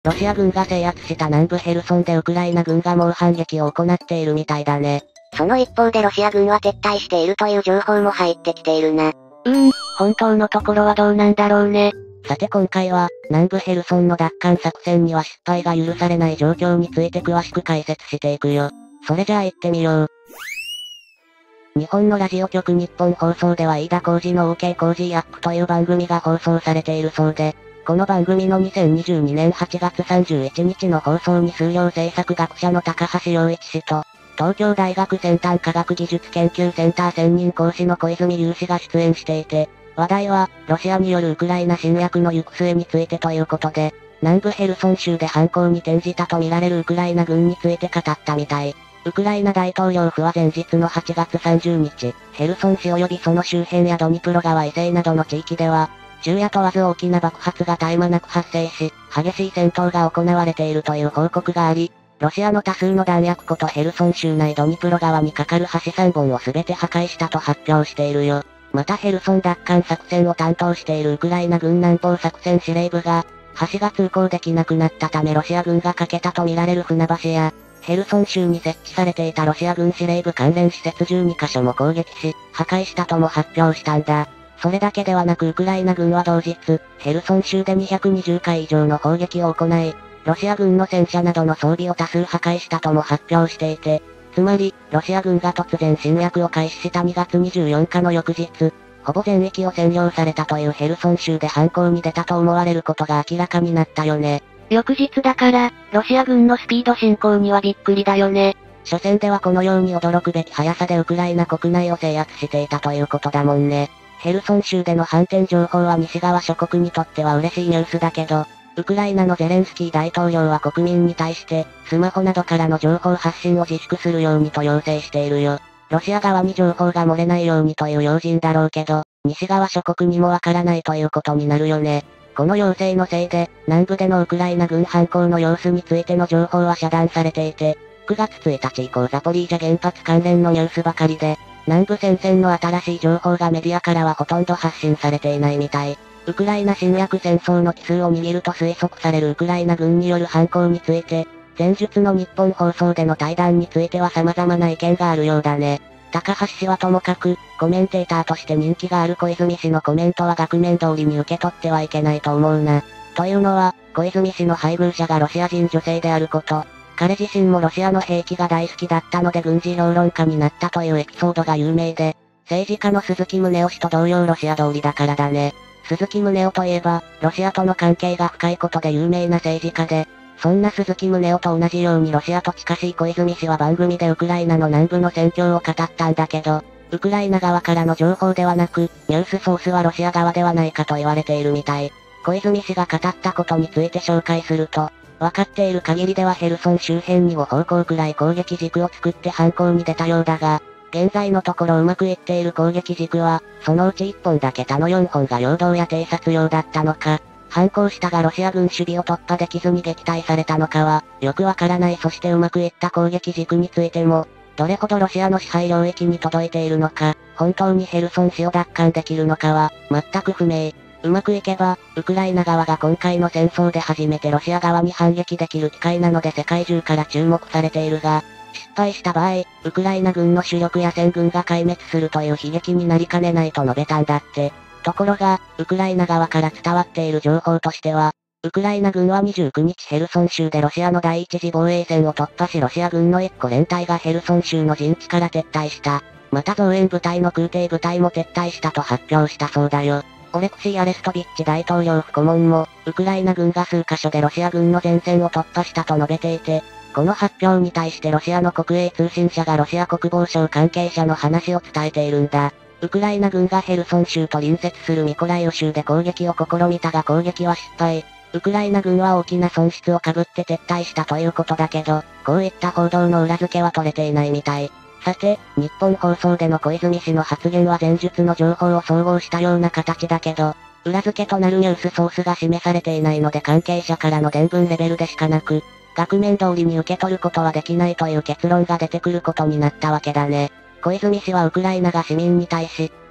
ロシア軍が制圧した南部ヘルソンでウクライナ軍が猛反撃を行っているみたいだね。 その一方でロシア軍は撤退しているという情報も入ってきているな。 本当のところはどうなんだろうね。 さて今回は、南部ヘルソンの奪還作戦には失敗が許されない状況について詳しく解説していくよ。それじゃあ行ってみよう。日本のラジオ局日本放送では飯田浩二の OK 工事アップという番組が放送されているそうで、この番組の2022年8月31日の放送に数量政策学者の高橋洋一氏と、東京大学先端科学技術研究センター専任講師の小泉雄氏が出演していて、話題は、ロシアによるウクライナ侵略の行く末についてということで、南部ヘルソン州で反攻に転じたとみられるウクライナ軍について語ったみたい。ウクライナ大統領府は前日の8月30日、ヘルソン市及びその周辺やドニプロ川以西などの地域では、昼夜問わず大きな爆発が絶え間なく発生し、激しい戦闘が行われているという報告があり、ロシアの多数の弾薬庫とヘルソン州内ドニプロ川に架かる橋3本を全て破壊したと発表しているよ。またヘルソン奪還作戦を担当しているウクライナ軍南方作戦司令部が、橋が通行できなくなったためロシア軍が架けたとみられる船橋や、ヘルソン州に設置されていたロシア軍司令部関連施設12カ所も攻撃し、破壊したとも発表したんだ。それだけではなくウクライナ軍は同日、ヘルソン州で220回以上の砲撃を行い、ロシア軍の戦車などの装備を多数破壊したとも発表していて、つまり、ロシア軍が突然侵略を開始した2月24日の翌日、ほぼ全域を占領されたというヘルソン州で反攻に出たと思われることが明らかになったよね。 翌日だから、ロシア軍のスピード進行にはびっくりだよね。 初戦ではこのように驚くべき速さでウクライナ国内を制圧していたということだもんね。ヘルソン州での反転情報は西側諸国にとっては嬉しいニュースだけど、ウクライナのゼレンスキー大統領は国民に対して、スマホなどからの情報発信を自粛するようにと要請しているよ。ロシア側に情報が漏れないようにという要人だろうけど、西側諸国にもわからないということになるよね。この要請のせいで、南部でのウクライナ軍反攻の様子についての情報は遮断されていて、9月1日以降ザポリージャ原発関連のニュースばかりで、南部戦線の新しい情報がメディアからはほとんど発信されていないみたい。ウクライナ侵略戦争の奇数を握ると推測されるウクライナ軍による反攻について、前述の日本放送での対談については様々な意見があるようだね。高橋氏はともかく、コメンテーターとして人気がある小泉氏のコメントは額面通りに受け取ってはいけないと思うな。というのは、小泉氏の配偶者がロシア人女性であること、彼自身もロシアの兵器が大好きだったので軍事評論家になったというエピソードが有名で、政治家の鈴木宗男氏と同様ロシア通りだからだね。鈴木宗男といえば、ロシアとの関係が深いことで有名な政治家で、そんな鈴木宗男と同じようにロシアと近しい小泉氏は番組でウクライナの南部の戦況を語ったんだけど、ウクライナ側からの情報ではなく、ニュースソースはロシア側ではないかと言われているみたい。小泉氏が語ったことについて紹介すると、分かっている限りではヘルソン周辺に5方向くらい攻撃軸を作って反攻に出たようだが、現在のところうまくいっている攻撃軸は、そのうち1本だけ他の4本が陽動や偵察用だったのか、反攻したがロシア軍守備を突破できずに撃退されたのかは、よくわからない。そしてうまくいった攻撃軸についても、どれほどロシアの支配領域に届いているのか、本当にヘルソン市を奪還できるのかは、全く不明。うまくいけば、ウクライナ側が今回の戦争で初めてロシア側に反撃できる機会なので世界中から注目されているが、失敗した場合、ウクライナ軍の主力や戦軍が壊滅するという悲劇になりかねないと述べたんだって。ところが、ウクライナ側から伝わっている情報としては、ウクライナ軍は29日ヘルソン州でロシアの第一次防衛線を突破しロシア軍の1個連隊がヘルソン州の陣地から撤退した。また増援部隊の空挺部隊も撤退したと発表したそうだよ。オレクシー・アレストビッチ大統領府顧問も、ウクライナ軍が数カ所でロシア軍の前線を突破したと述べていて、この発表に対してロシアの国営通信社がロシア国防省関係者の話を伝えているんだ。ウクライナ軍がヘルソン州と隣接するミコライウ州で攻撃を試みたが攻撃は失敗。ウクライナ軍は大きな損失を被って撤退したということだけど、こういった報道の裏付けは取れていないみたい。さて、日本放送での小泉氏の発言は前述の情報を総合したような形だけど、裏付けとなるニュースソースが示されていないので関係者からの伝聞レベルでしかなく、額面通りに受け取ることはできないという結論が出てくることになったわけだね。小泉氏はウクライナが市民に対し、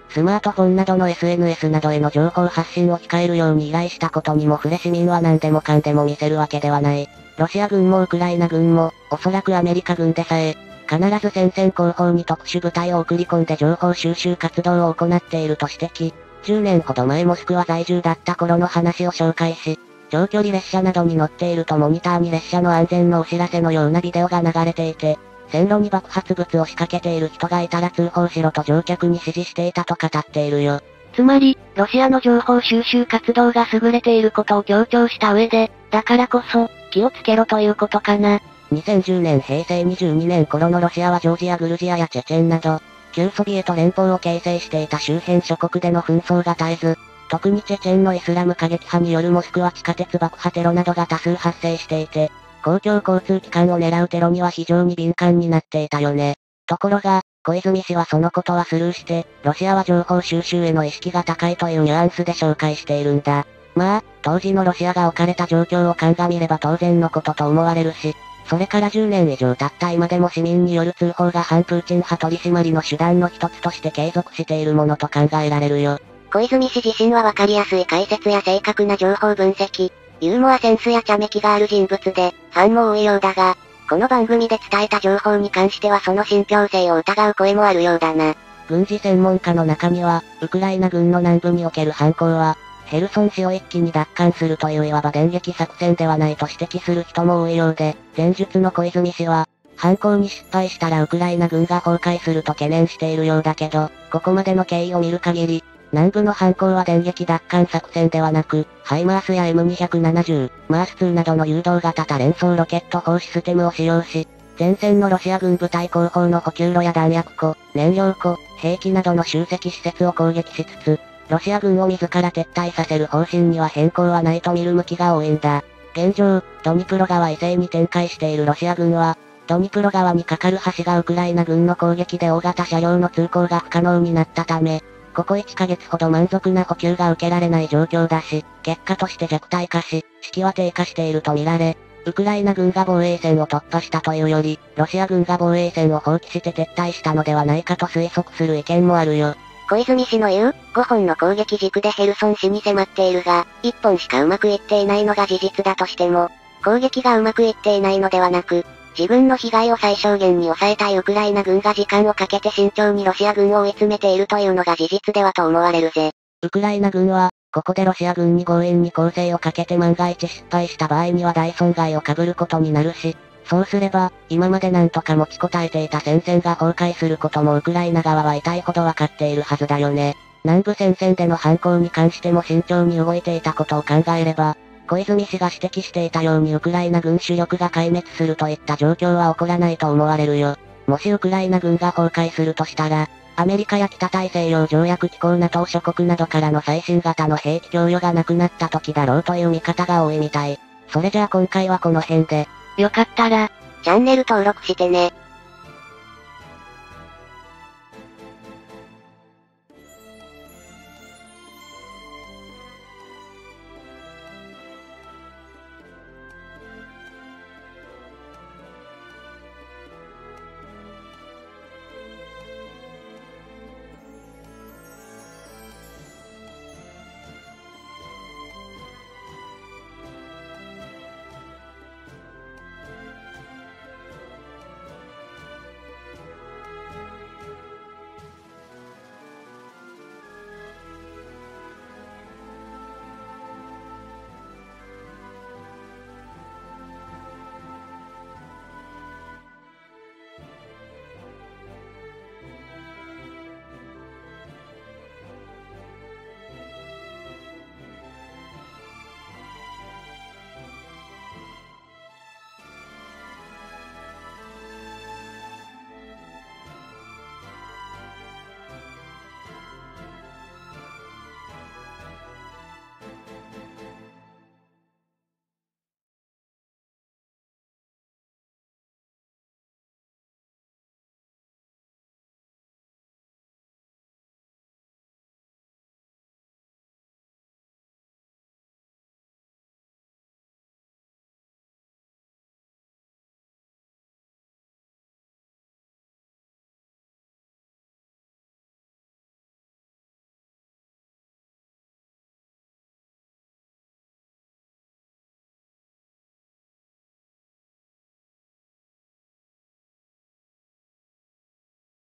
スマートフォンなどの SNS などへの情報発信を控えるように依頼したことにも触れ市民は何でもかんでも見せるわけではない。ロシア軍もウクライナ軍も、おそらくアメリカ軍でさえ、必ず戦線後方に特殊部隊を送り込んで情報収集活動を行っていると指摘。10年ほど前モスクワ在住だった頃の話を紹介し、長距離列車などに乗っているとモニターに列車の安全のお知らせのようなビデオが流れていて、線路に爆発物を仕掛けている人がいたら通報しろと乗客に指示していたと語っているよ。 つまり、ロシアの情報収集活動が優れていることを強調した上で、だからこそ、気をつけろということかな。 2010年平成22年頃のロシアはジョージアグルジアやチェチェンなど、旧ソビエト連邦を形成していた周辺諸国での紛争が絶えず、特にチェチェンのイスラム過激派によるモスクワ地下鉄爆破テロなどが多数発生していて、公共交通機関を狙うテロには非常に敏感になっていたよね。ところが、小泉氏はそのことはスルーして、ロシアは情報収集への意識が高いというニュアンスで紹介しているんだ。まあ、当時のロシアが置かれた状況を鑑みれば当然のことと思われるし、それから10年以上経った今でも市民による通報が反プーチン派取り締まりの手段の一つとして継続しているものと考えられるよ。 小泉氏自身はわかりやすい解説や正確な情報分析、ユーモアセンスや茶目気がある人物で、ファンも多いようだが、この番組で伝えた情報に関してはその信憑性を疑う声もあるようだな。 軍事専門家の中には、ウクライナ軍の南部における反攻は、ヘルソン市を一気に奪還するといういわば電撃作戦ではないと指摘する人も多いようで、前述の小泉氏は、反攻に失敗したらウクライナ軍が崩壊すると懸念しているようだけど、ここまでの経緯を見る限り、南部の反攻は電撃奪還作戦ではなく、ハイマースや M270、マース2などの誘導型多連装ロケット砲システムを使用し、前線のロシア軍部隊後方の補給路や弾薬庫、燃料庫、兵器などの集積施設を攻撃しつつ、ロシア軍を自ら撤退させる方針には変更はないと見る向きが多いんだ。現状、ドニプロ川以西に展開しているロシア軍は、ドニプロ川に架かる橋がウクライナ軍の攻撃で大型車両の通行が不可能になったため、ここ1ヶ月ほど満足な補給が受けられない状況だし、結果として弱体化し、士気は低下していると見られ、ウクライナ軍が防衛線を突破したというより、ロシア軍が防衛線を放棄して撤退したのではないかと推測する意見もあるよ。 小泉氏の言う、5本の攻撃軸でヘルソン市に迫っているが、1本しかうまくいっていないのが事実だとしても、攻撃がうまくいっていないのではなく、自分の被害を最小限に抑えたいウクライナ軍が時間をかけて慎重にロシア軍を追い詰めているというのが事実ではと思われるぜ。 ウクライナ軍は、ここでロシア軍に強引に攻勢をかけて万が一失敗した場合には大損害を被ることになるし、そうすれば、今までなんとか持ちこたえていた戦線が崩壊することもウクライナ側は痛いほどわかっているはずだよね。南部戦線での反攻に関しても慎重に動いていたことを考えれば、小泉氏が指摘していたようにウクライナ軍主力が壊滅するといった状況は起こらないと思われるよ。もしウクライナ軍が崩壊するとしたら、アメリカや北大西洋条約機構NATO諸国などからの最新型の兵器供与がなくなった時だろうという見方が多いみたい。それじゃあ今回はこの辺で。 よかったら、 チャンネル登録してね。